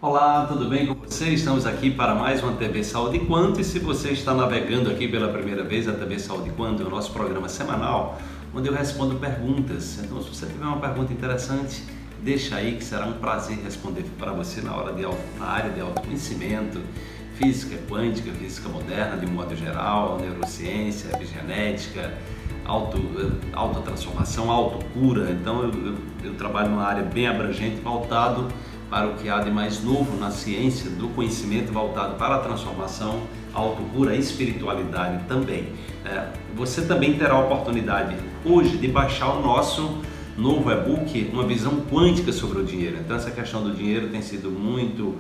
Olá, tudo bem com você? Estamos aqui para mais uma TV Saúde Quanto, e se você está navegando aqui pela primeira vez, a TV Saúde Quanto é o nosso programa semanal, onde eu respondo perguntas. Então, se você tiver uma pergunta interessante, deixa aí que será um prazer responder para você na área de autoconhecimento, física quântica, física moderna de modo geral, neurociência, epigenética, autotransformação, autocura. Então eu trabalho numa área bem abrangente, voltado para o que há de mais novo na ciência do conhecimento, voltado para a transformação, autocura e espiritualidade também. Você também terá a oportunidade hoje de baixar o nosso novo e-book, Uma Visão Quântica sobre o Dinheiro. Então essa questão do dinheiro tem sido muito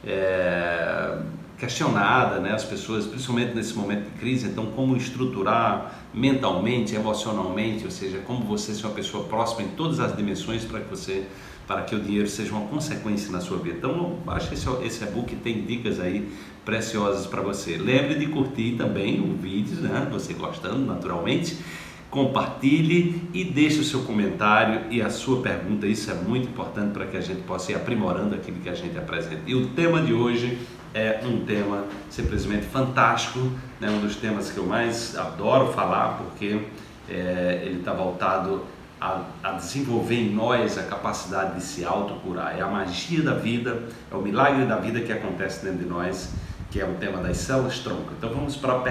questionada, né? As pessoas, principalmente nesse momento de crise, então como estruturar mentalmente, emocionalmente, ou seja, como você ser uma pessoa próxima em todas as dimensões para que o dinheiro seja uma consequência na sua vida. Então baixe esse e-book, tem dicas aí preciosas para você. Lembre de curtir também o vídeo, né? Você gostando naturalmente, compartilhe e deixe o seu comentário e a sua pergunta. Isso é muito importante para que a gente possa ir aprimorando aquilo que a gente apresenta. E o tema de hoje é um tema simplesmente fantástico, né? Um dos temas que eu mais adoro falar, porque ele está voltado a desenvolver em nós a capacidade de se autocurar. É a magia da vida, é o milagre da vida que acontece dentro de nós, que é o tema das células-tronco. Então vamos para a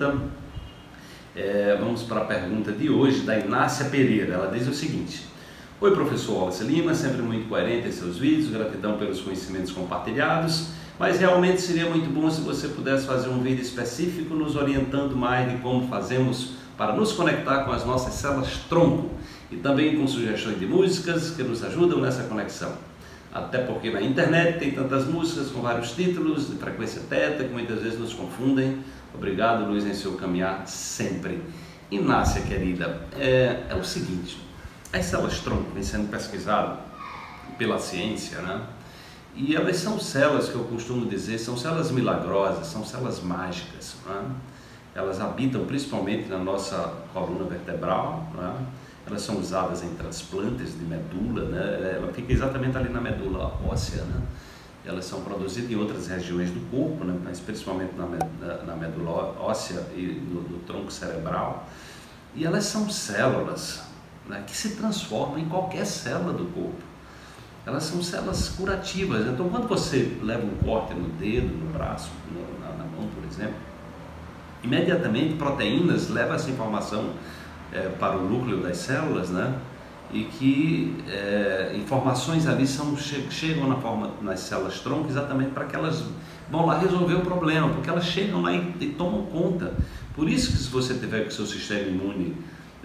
pergunta de hoje, da Inácia Pereira. Ela diz o seguinte: oi, professor Wallace Lima, sempre muito coerente em seus vídeos, gratidão pelos conhecimentos compartilhados, mas realmente seria muito bom se você pudesse fazer um vídeo específico nos orientando mais de como fazemos para nos conectar com as nossas células-tronco e também com sugestões de músicas que nos ajudam nessa conexão. Até porque na internet tem tantas músicas com vários títulos de frequência teta que muitas vezes nos confundem. Obrigado, Luiz, em seu caminhar sempre. Inácia, querida, é o seguinte: as células-tronco vêm sendo pesquisadas pela ciência, né? E elas são células que eu costumo dizer, são células milagrosas, são células mágicas, né? Elas habitam principalmente na nossa coluna vertebral, né? Elas são usadas em transplantes de medula, né? Ela fica exatamente ali na medula óssea, né? Elas são produzidas em outras regiões do corpo, né? Mas principalmente na medula óssea e no tronco cerebral. E elas são células, né, que se transformam em qualquer célula do corpo. Elas são células curativas. Então quando você leva um corte no dedo, no braço, na mão, por exemplo, imediatamente proteínas levam essa informação para o núcleo das células, né? E que informações ali chegam nas células-tronco exatamente para que elas vão lá resolver o problema, porque elas chegam lá e tomam conta. Por isso que se você tiver com o seu sistema imune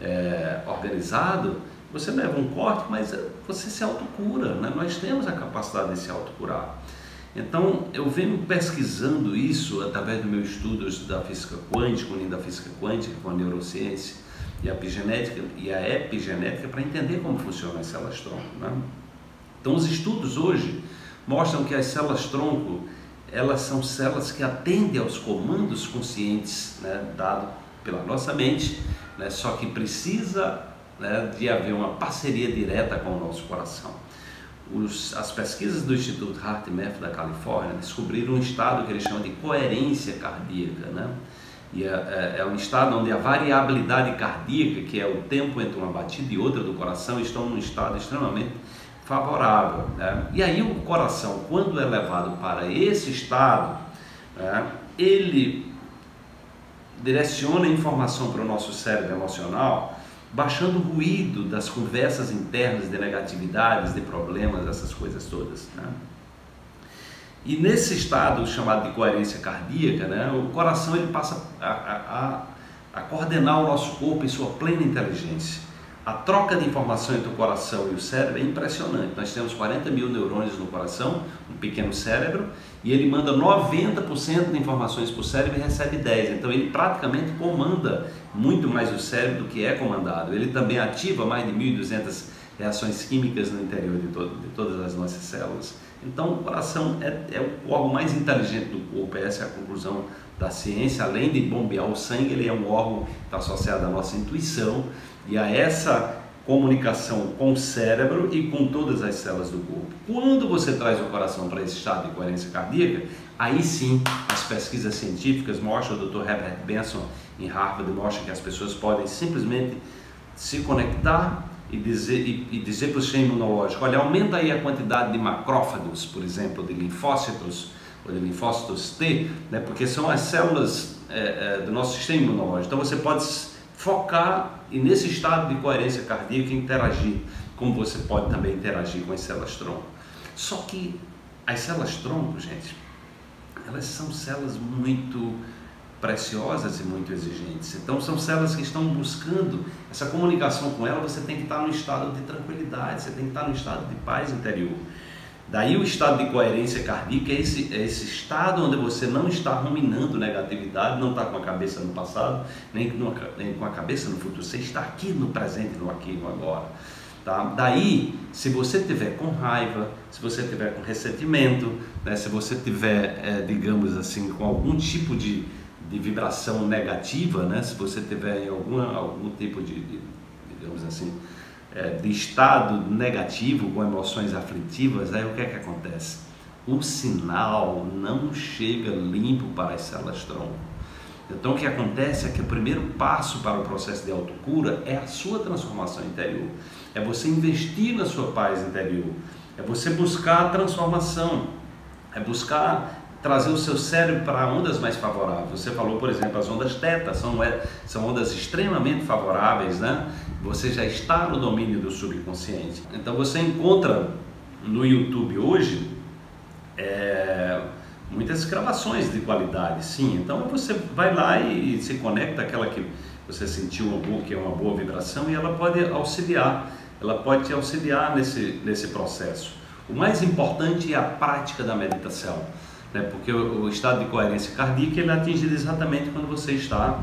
organizado, você leva um corte, mas você se autocura, né? Nós temos a capacidade de se autocurar. Então eu venho pesquisando isso através dos meus estudos da física quântica, unindo a física quântica com a neurociência e a epigenética para entender como funcionam as células-tronco, né? Então os estudos hoje mostram que as células-tronco, elas são células que atendem aos comandos conscientes, né, dados pela nossa mente, né, só que precisa, né, de haver uma parceria direta com o nosso coração. As pesquisas do Instituto HeartMath da Califórnia descobriram um estado que eles chamam de coerência cardíaca, né? E é um estado onde a variabilidade cardíaca, que é o tempo entre uma batida e outra do coração, estão num estado extremamente favorável, né? E aí o coração, quando é levado para esse estado, né, ele direciona a informação para o nosso cérebro emocional, baixando o ruído das conversas internas de negatividades, de problemas, essas coisas todas, né? E nesse estado chamado de coerência cardíaca, né, o coração ele passa a coordenar o nosso corpo em sua plena inteligência. A troca de informação entre o coração e o cérebro é impressionante. Nós temos 40 mil neurônios no coração, um pequeno cérebro, e ele manda 90% de informações para o cérebro e recebe 10%. Então ele praticamente comanda muito mais o cérebro do que é comandado. Ele também ativa mais de 1.200 reações químicas no interior de todas as nossas células. Então o coração é o órgão mais inteligente do corpo. Essa é a conclusão da ciência. Além de bombear o sangue, ele é um órgão que está associado à nossa intuição e a essa comunicação com o cérebro e com todas as células do corpo. Quando você traz o coração para esse estado de coerência cardíaca, aí sim as pesquisas científicas mostram, o Dr. Herbert Benson em Harvard mostra que as pessoas podem simplesmente se conectar e dizer para o sistema imunológico, olha, aumenta aí a quantidade de macrófagos, por exemplo, de linfócitos, ou de linfócitos T, né, porque são as células do nosso sistema imunológico. Então você pode focar e nesse estado de coerência cardíaca interagir, como você pode também interagir com as células-tronco. Só que as células-tronco, gente, elas são células muito preciosas e muito exigentes. Então são células que estão buscando essa comunicação com ela. Você tem que estar no estado de tranquilidade, você tem que estar no estado de paz interior. Daí o estado de coerência cardíaca é esse estado onde você não está ruminando negatividade, não está com a cabeça no passado, nem com a cabeça no futuro. Você está aqui no presente, no aqui e no agora. Tá? Daí, se você tiver com raiva, se você tiver com ressentimento, né, se você tiver, digamos assim, com algum tipo de vibração negativa, né? Se você tiver algum tipo digamos assim, de estado negativo, com emoções aflitivas, aí o que é que acontece? O sinal não chega limpo para as células-tronco. Então o que acontece é que o primeiro passo para o processo de autocura é a sua transformação interior, é você investir na sua paz interior, é você buscar a transformação, é buscar trazer o seu cérebro para ondas mais favoráveis. Você falou, por exemplo, as ondas θ são ondas extremamente favoráveis, né? Você já está no domínio do subconsciente. Então você encontra no YouTube hoje muitas gravações de qualidade, sim. Então você vai lá e se conecta àquela que você sentiu que é uma boa vibração, e ela pode te auxiliar nesse processo. O mais importante é a prática da meditação, né? Porque o estado de coerência cardíaca ele é atingido exatamente quando você está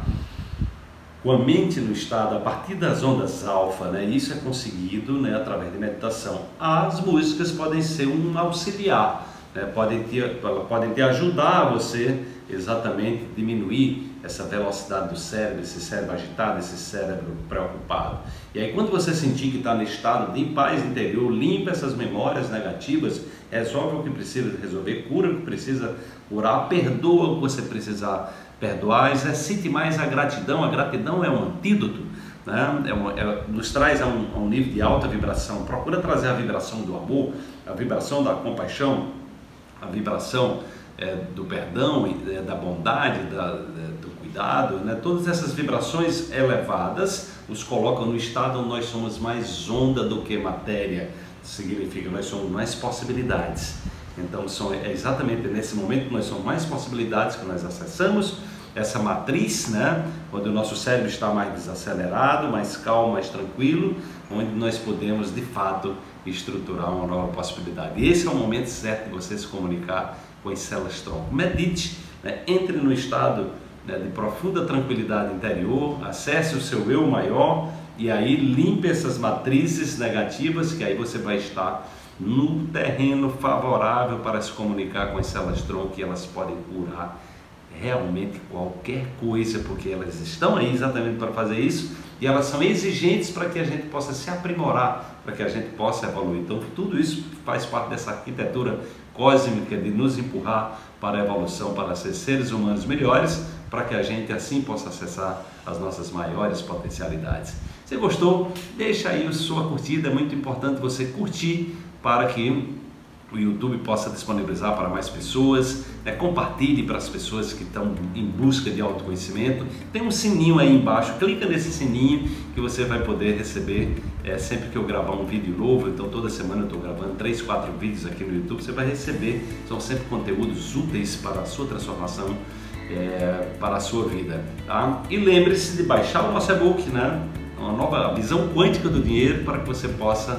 com a mente no estado a partir das ondas alfa, né? Isso é conseguido, né, através de meditação. As músicas podem ser um auxiliar, né? Podem te ajudar a você exatamente diminuir essa velocidade do cérebro, esse cérebro agitado, esse cérebro preocupado. E aí quando você sentir que está no estado de paz interior, limpa essas memórias negativas, resolve o que precisa resolver, cura o que precisa curar, perdoa o que você precisar perdoar, exercite mais a gratidão é um antídoto, né? Nos traz a um nível de alta vibração. Procura trazer a vibração do amor, a vibração da compaixão, a vibração do perdão, da bondade, do cuidado, né? Todas essas vibrações elevadas nos colocam no estado onde nós somos mais onda do que matéria. Significa nós somos mais possibilidades. Então é exatamente nesse momento que nós somos mais possibilidades, que nós acessamos essa matriz, né, onde o nosso cérebro está mais desacelerado, mais calmo, mais tranquilo, onde nós podemos de fato estruturar uma nova possibilidade. E esse é o momento certo de você se comunicar com as células-tronco. Medite, né, entre no estado, né, de profunda tranquilidade interior, acesse o seu eu maior e aí limpe essas matrizes negativas, que aí você vai estar no terreno favorável para se comunicar com as células-tronco, e elas podem curar realmente qualquer coisa, porque elas estão aí exatamente para fazer isso, e elas são exigentes para que a gente possa se aprimorar, para que a gente possa evoluir. Então tudo isso faz parte dessa arquitetura cósmica de nos empurrar para a evolução, para ser seres humanos melhores, para que a gente assim possa acessar as nossas maiores potencialidades. Se gostou, deixa aí a sua curtida, é muito importante você curtir para que o YouTube possa disponibilizar para mais pessoas, né? Compartilhe para as pessoas que estão em busca de autoconhecimento. Tem um sininho aí embaixo, clica nesse sininho que você vai poder receber sempre que eu gravar um vídeo novo. Então toda semana eu estou gravando 3, 4 vídeos aqui no YouTube, você vai receber, são sempre conteúdos úteis para a sua transformação, para a sua vida, tá? E lembre-se de baixar o nosso e-book, né? Uma nova visão quântica do dinheiro, para que você possa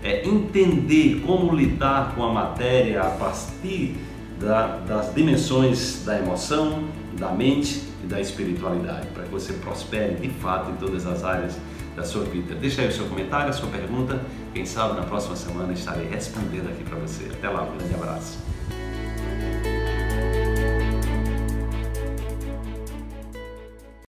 entender como lidar com a matéria a partir das dimensões da emoção, da mente e da espiritualidade, para que você prospere de fato em todas as áreas da sua vida. Deixa aí o seu comentário, a sua pergunta, quem sabe na próxima semana estarei respondendo aqui para você. Até lá, um grande abraço.